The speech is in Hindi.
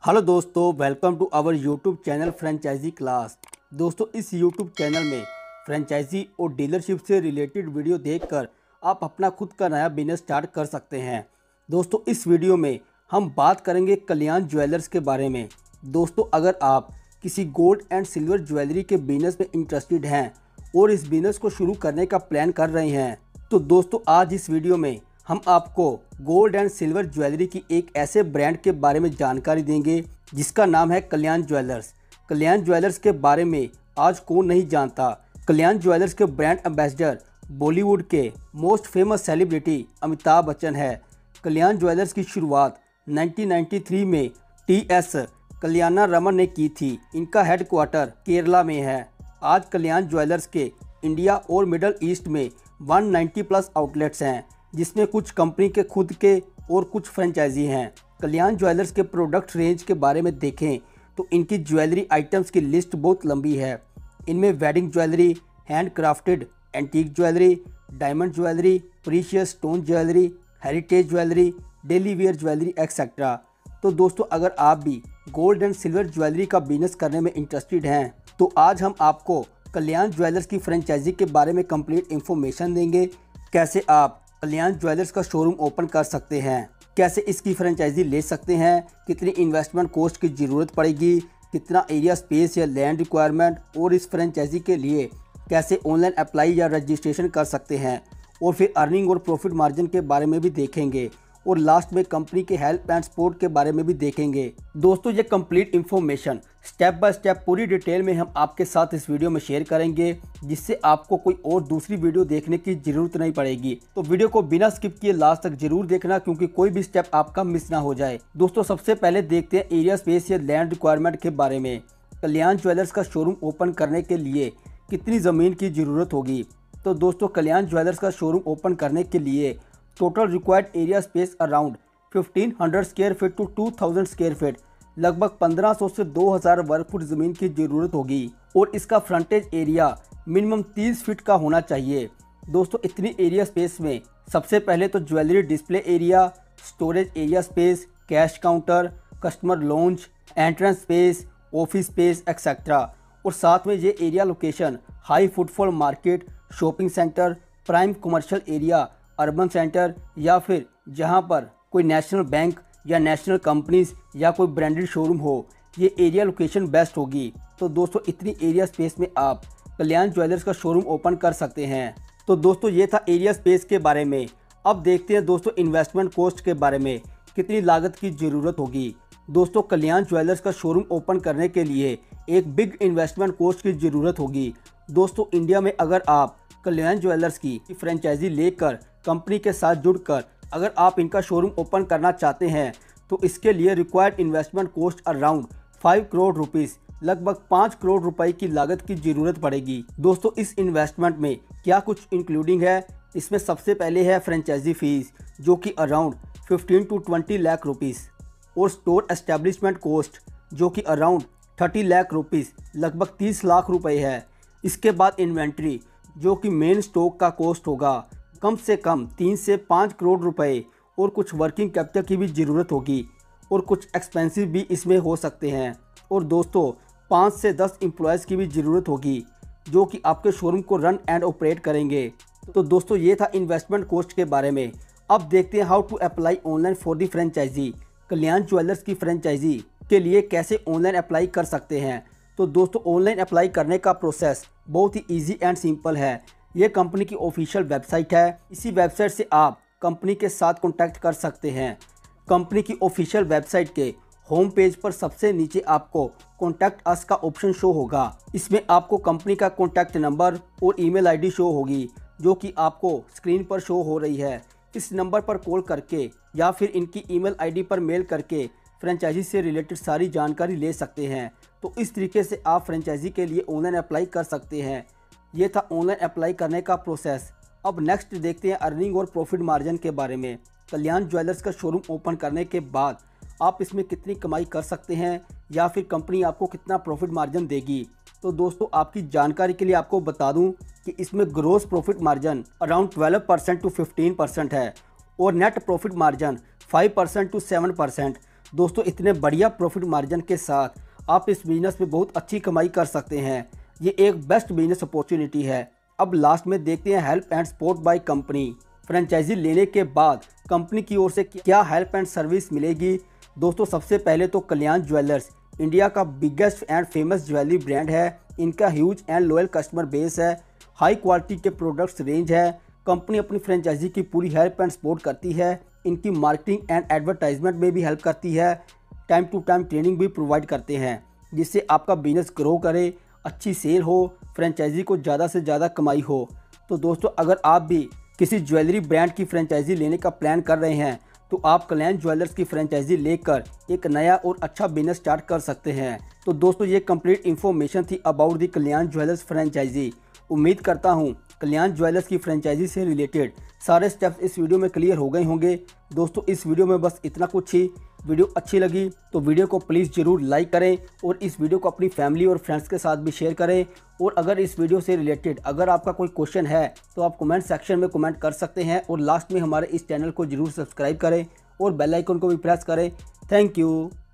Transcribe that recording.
हेलो दोस्तों, welcome to our YouTube channel franchisee class. दोस्तों, इस यूट्यूब चैनल में फ्रेंचाइजी और डीलरशिप से रिलेटेड वीडियो देखकर आप अपना खुद का नया बिजनेस स्टार्ट कर सकते हैं। दोस्तों, इस वीडियो में हम बात करेंगे कल्याण ज्वेलर्स के बारे में। दोस्तों, अगर आप किसी गोल्ड एंड सिल्वर ज्वेलरी के बिजनेस में इंटरेस्टेड हैं और इस बिजनेस को शुरू करने का प्लान कर रहे हैं, तो दोस्तों आज इस वीडियो में हम आपको गोल्ड एंड सिल्वर ज्वेलरी की एक ऐसे ब्रांड के बारे में जानकारी देंगे जिसका नाम है कल्याण ज्वेलर्स। कल्याण ज्वेलर्स के बारे में आज कौन नहीं जानता। कल्याण ज्वेलर्स के ब्रांड एम्बेसडर बॉलीवुड के most famous celebrity Amitabh Bachchan है। कल्याण ज्वेलर्स की शुरुआत 1993 में टी.एस. कल्याणा रमन ने की थी। इनका हेडक्वार्टर केरला में है। आज कल्याण ज्वेलर्स के इंडिया और मिडल ईस्ट में 190 प्लस आउटलेट्स हैं, जिसमें कुछ कंपनी के खुद के और कुछ फ्रेंचाइजी हैं। कल्याण ज्वेलर्स के प्रोडक्ट रेंज के बारे में देखें तो इनकी ज्वेलरी आइटम्स की लिस्ट बहुत लंबी है। इनमें wedding jewellery, hand crafted antique jewellery, diamond jewellery, precious stone jewellery, heritage jewellery, daily wear jewellery etcetera. तो दोस्तों, अगर आप भी गोल्ड एंड सिल्वर ज्वेलरी का बिजनेस करने में इंटरेस्टेड हैं तो आज हम आपको कल्याण ज्वेलर्स की फ्रेंचाइजी के बारे में कंप्लीट इन्फॉर्मेशन देंगे। कैसे आप कल्याण ज्वेलर्स का शोरूम ओपन कर सकते हैं, कैसे इसकी फ्रेंचाइजी ले सकते हैं, कितनी इन्वेस्टमेंट कॉस्ट की ज़रूरत पड़ेगी, कितना एरिया स्पेस या लैंड रिक्वायरमेंट, और इस फ्रेंचाइजी के लिए कैसे ऑनलाइन अप्लाई या रजिस्ट्रेशन कर सकते हैं, और फिर अर्निंग और प्रॉफिट मार्जिन के बारे में भी देखेंगे, और लास्ट में कंपनी के हेल्प एंड सपोर्ट के बारे में भी देखेंगे। दोस्तों, ये complete information step by step पूरी डिटेल में हम आपके साथ इस वीडियो में शेयर करेंगे, जिससे आपको कोई और दूसरी वीडियो देखने की जरूरत नहीं पड़ेगी। तो वीडियो को बिना स्किप किए लास्ट तक जरूर देखना, क्योंकि कोई भी स्टेप आपका मिस ना हो जाए। दोस्तों, सबसे पहले देखते हैं एरिया स्पेस या लैंड रिक्वायरमेंट के बारे में। कल्याण ज्वेलर्स का शोरूम ओपन करने के लिए कितनी ज़मीन की ज़रूरत होगी। तो दोस्तों, कल्याण ज्वेलर्स का शोरूम ओपन करने के लिए total required area space around 1500 square feet to 2000 square feet, लगभग 1500 से 2000 वर्ग फुट ज़मीन की ज़रूरत होगी, और इसका फ्रंटेज एरिया मिनिमम 30 फीट का होना चाहिए। दोस्तों, इतनी एरिया स्पेस में सबसे पहले तो jewellery display area, storage area space, cash counter, customer lounge, entrance space, office space etcetera, और साथ में ये area location high footfall market, shopping centre, prime commercial area, urban centre, या फिर जहां पर कोई नेशनल बैंक या नेशनल कंपनीज या कोई ब्रांडेड शोरूम हो, ये एरिया लोकेशन बेस्ट होगी। तो दोस्तों, इतनी एरिया स्पेस में आप कल्याण ज्वेलर्स का शोरूम ओपन कर सकते हैं। तो दोस्तों, ये था एरिया स्पेस के बारे में। अब देखते हैं दोस्तों इन्वेस्टमेंट कॉस्ट के बारे में, कितनी लागत की ज़रूरत होगी। दोस्तों, कल्याण ज्वेलर्स का शोरूम ओपन करने के लिए एक बिग इन्वेस्टमेंट कॉस्ट की ज़रूरत होगी। दोस्तों, इंडिया में अगर आप कल्याण ज्वेलर्स की फ्रेंचाइजी लेकर कंपनी के साथ जुड़कर अगर आप इनका शोरूम ओपन करना चाहते हैं तो इसके लिए required investment cost around 5 crore rupees, लगभग 5 करोड़ रुपए की लागत की ज़रूरत पड़ेगी। दोस्तों, इस इन्वेस्टमेंट में क्या कुछ इंक्लूडिंग है, इसमें सबसे पहले है फ्रेंचाइजी फीस, जो कि अराउंड 15 to 20 लाख रुपीज़, और स्टोर एस्टेब्लिशमेंट कॉस्ट, जो कि अराउंड 30 लाख रुपीज़, लगभग 30 लाख रुपए है। इसके बाद इन्वेंट्री, जो कि मेन स्टॉक का कॉस्ट होगा, कम से कम 3 से 5 करोड़ रुपए, और कुछ वर्किंग कैपिटल की भी ज़रूरत होगी, और कुछ एक्सपेंसिव भी इसमें हो सकते हैं। और दोस्तों, 5 से 10 एम्प्लॉयज़ की भी ज़रूरत होगी, जो कि आपके शोरूम को रन एंड ऑपरेट करेंगे। तो दोस्तों, ये था इन्वेस्टमेंट कॉस्ट के बारे में। अब देखते हैं how to apply online for the franchisee. Kalyan Jewellers की फ्रेंचाइजी के लिए कैसे ऑनलाइन अप्लाई कर सकते हैं। तो दोस्तों, ऑनलाइन अप्लाई करने का प्रोसेस बहुत ही ईजी एंड सिंपल है। ये कंपनी की ऑफिशियल वेबसाइट है। इसी वेबसाइट से आप कंपनी के साथ कॉन्टैक्ट कर सकते हैं। कंपनी की ऑफिशियल वेबसाइट के होम पेज पर सबसे नीचे आपको कॉन्टैक्ट अस का ऑप्शन शो होगा। इसमें आपको कंपनी का कॉन्टैक्ट नंबर और ईमेल आईडी शो होगी, जो कि आपको स्क्रीन पर शो हो रही है। इस नंबर पर कॉल करके या फिर इनकी ईमेल आईडी पर मेल करके फ्रेंचाइजी से रिलेटेड सारी जानकारी ले सकते हैं। तो इस तरीके से आप फ्रेंचाइजी के लिए ऑनलाइन अप्लाई कर सकते हैं। ये था ऑनलाइन अप्लाई करने का प्रोसेस। अब नेक्स्ट देखते हैं अर्निंग और प्रॉफिट मार्जिन के बारे में। कल्याण ज्वेलर्स का शोरूम ओपन करने के बाद आप इसमें कितनी कमाई कर सकते हैं, या फिर कंपनी आपको कितना प्रॉफिट मार्जिन देगी। तो दोस्तों, आपकी जानकारी के लिए आपको बता दूं कि इसमें gross profit margin around 12% to 15% है, और नेट प्रॉफिट मार्जिन 5% to 7%। दोस्तों इतने बढ़िया प्रॉफिट मार्जिन के साथ आप इस बिजनेस में बहुत अच्छी कमाई कर सकते हैं। ये एक बेस्ट बिजनेस अपॉर्चुनिटी है। अब लास्ट में देखते हैं help and support by company. Franchisee लेने के बाद कंपनी की ओर से क्या हेल्प एंड सर्विस मिलेगी। दोस्तों सबसे पहले तो कल्याण ज्वेलर्स इंडिया का biggest and famous jewellery brand है। इनका huge and loyal customer base है, हाई क्वालिटी के प्रोडक्ट्स रेंज है। कंपनी अपनी फ्रेंचाइजी की पूरी हेल्प एंड सपोर्ट करती है। इनकी मार्केटिंग एंड एडवर्टाइजमेंट में भी हेल्प करती है। टाइम टू टाइम ट्रेनिंग भी प्रोवाइड करते हैं जिससे आपका बिजनेस ग्रो करे, अच्छी सेल हो, फ्रेंचाइजी को ज़्यादा से ज़्यादा कमाई हो। तो दोस्तों अगर आप भी किसी ज्वेलरी ब्रांड की फ्रेंचाइजी लेने का प्लान कर रहे हैं तो आप कल्याण ज्वेलर्स की फ्रेंचाइजी लेकर एक नया और अच्छा बिजनेस स्टार्ट कर सकते हैं। तो दोस्तों ये कंप्लीट इन्फॉर्मेशन थी about the Kalyan Jewellers franchisee. उम्मीद करता हूँ कल्याण ज्वेलर्स की फ्रेंचाइजी से रिलेटेड सारे स्टेप्स इस वीडियो में क्लियर हो गए होंगे। दोस्तों इस वीडियो में बस इतना कुछ ही। वीडियो अच्छी लगी तो वीडियो को प्लीज़ ज़रूर लाइक करें और इस वीडियो को अपनी फैमिली और फ्रेंड्स के साथ भी शेयर करें। और अगर इस वीडियो से रिलेटेड अगर आपका कोई क्वेश्चन है तो आप कमेंट सेक्शन में कमेंट कर सकते हैं। और लास्ट में हमारे इस चैनल को ज़रूर सब्सक्राइब करें और बेल आइकन को भी प्रेस करें। Thank you.